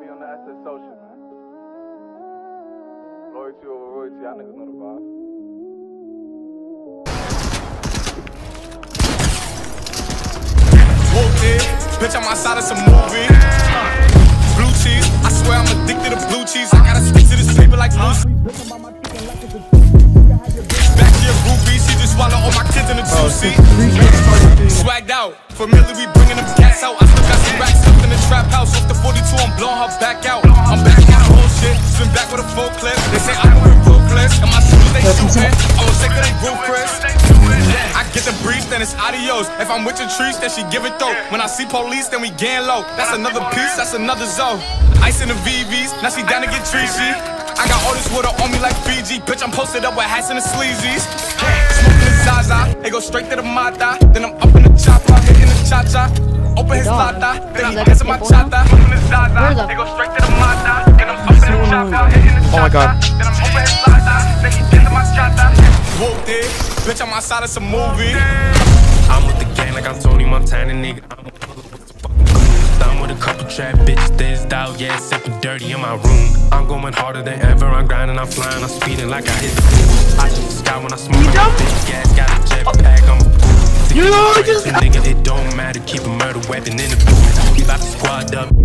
be on the SSO shit, man. Loyalty over royalty, y'all niggas know the vibes. Whooped it, bitch, I'm outside of some movie. Blue cheese, I swear I'm addicted to blue cheese. I gotta stick to this paper like Lucy. Back to your groupie, she just swallow all my kids in the juicy. Swagged out, familiar, we bringing them cats out. I still got some racks stuffed in the trap house. Off the 42, I'm blowing her back out. I'm back on the whole shit, spin back with a full clip. They say I'm moving ruthless, and my shoes they shooting. I was sick of they roof, Chris. I get the breeze, then it's adios. If I'm with your trees, then she give it though. When I see police, then we gang low. That's another piece, that's another zone. Ice in the VVs, now she down to get treachy. I got all this water on me like Fiji. Bitch, I'm posted up with hats and the sleazies. Smoking the Zaza, they go straight to the Mata. Then I'm up in the chopper, hitting the cha-cha. Open his lata, then he gets in my chata. Smoking the Zaza, they go straight to the Mata. Then I'm up in the chopper, hitting the cha-cha. Oh my god. Then I'm open his lata, then he gets in my chata. Whooped it, bitch, I'm outside of some movie. I'm with the gang like I'm Tony Montana, nigga. I'm with a couple trap bitches, this dog, yeah, it's sick and dirty in my room. I'm going harder than ever, I'm grinding, I'm flying, I'm speeding like I hit the moon. I hit the sky when I smoke, my bitch gas, got a jetpack, I'm a fool. Nigga, it don't matter, keep a murder weapon in the booth. We about to squad up.